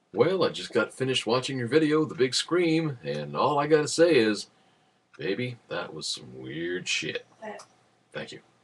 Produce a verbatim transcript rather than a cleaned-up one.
Well, I just got finished watching your video, The Big Scream, and all I gotta say is, baby, that was some weird shit. Thank you.